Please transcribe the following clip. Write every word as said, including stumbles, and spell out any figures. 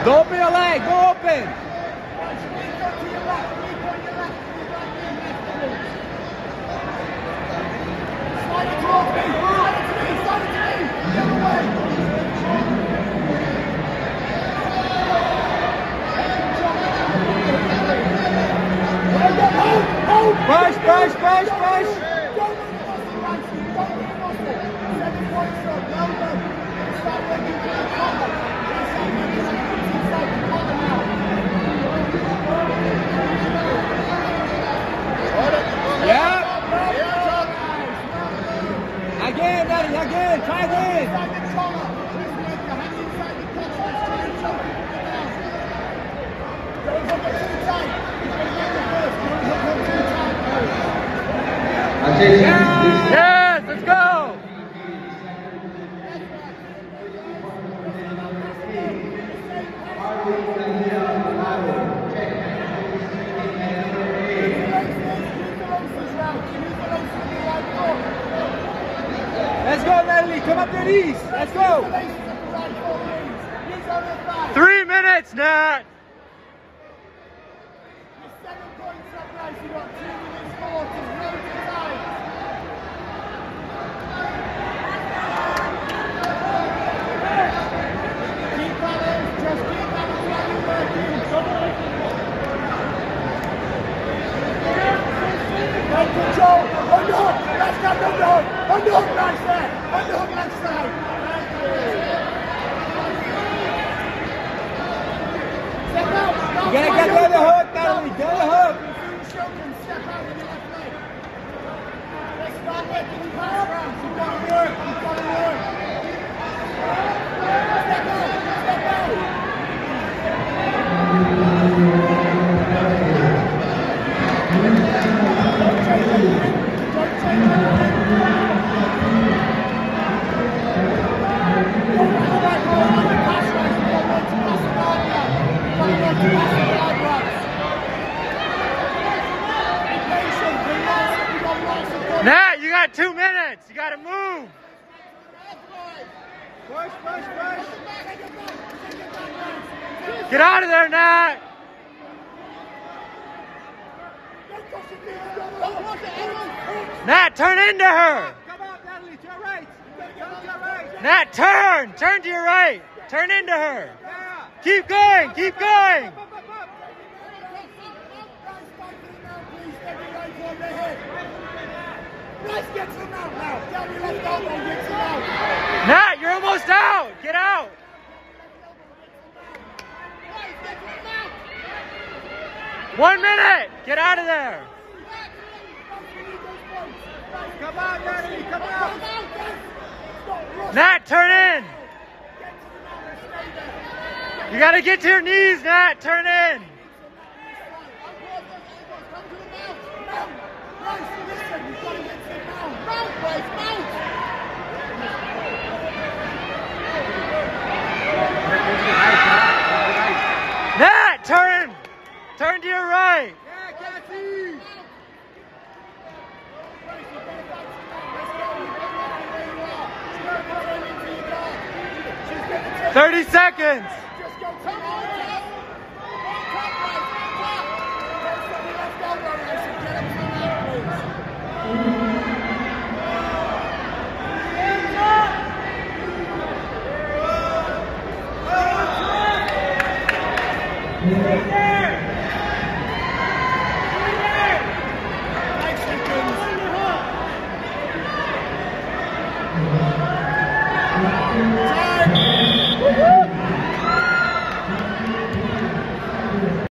Go open your leg, go open. Push, push, push, push. Yeah. Again, Daddy, again, try again. Yes, let's go! Let's go, Natalie, come up to these. Let's go! Three minutes, Nat! Control! Underhook! Let's go! Underhook! Underhook right there! Underhook left side! Step out! You gotta get the other hook, Natalie! Get the hook! Step out with your left leg! Let's start working in pass rounds! You've got to work! You've got to work! Step out! Step out! Nat, you got two minutes. You got to move. Push, push, push. Get out of there, Nat. Nat, turn into her. Come out, Natalie, to your right. Turn to your right. Nat, turn. Turn to your right. Turn into her. Yeah. Keep going. Keep going. Up, up, up, up. Let's get to him out now. Down your left elbow, get him out. Nat, you're almost out. Get out. One minute. Get out of there. Come out, Natalie, come out. Nat, turn in. You got to get to your knees, Nat. Turn in. Nat, turn. Turn to your right. Yeah, Cassie. Thirty seconds. Take